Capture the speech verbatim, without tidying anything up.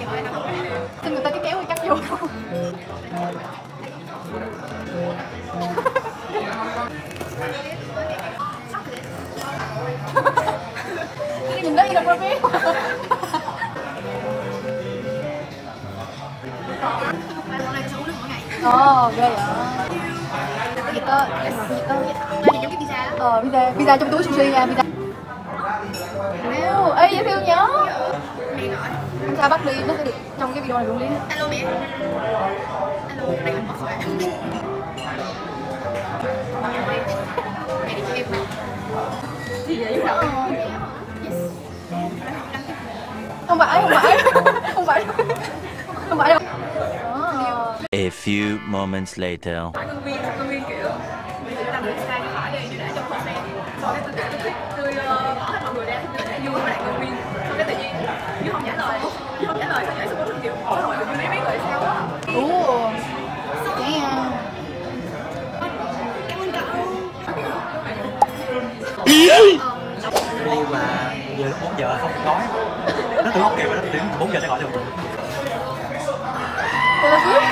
Xin người ta cái kéo hay cắt vô. Nhìn đây đọc review. Ồ, ghê vậy. Cái gì cơ? Cái gì cơ? Đây giống cái pizza đó. Ờ, pizza, pizza trong túi sushi nha, pizza. Wow, ê dễ thương nhớ. Không sao bắt đi, nó sẽ được trong cái video này luôn đi. Alo mẹ. Alo, đây mình bắt rồi. Mẹ đi cho em. Gì vậy? Không phải, không phải. Không phải. Không phải đâu. A few moments later. Công viên, công viên kiểu mình tự làm được sai khỏi đây để trong phòng này. Sau cái tôi tôi tôi bỏ hết mọi người ra, tôi để vui với lại công viên. Sau cái tự nhiên như không trả lời, như không trả lời, không trả xong tôi kiểu ôi rồi tôi biết biết rồi sao á. Ủa. Damn. Cảm ơn cậu. Nhưng mà giờ lúc bốn giờ không nói. Nó từ không kịp rồi đó, đến bốn giờ sẽ gọi cho mình.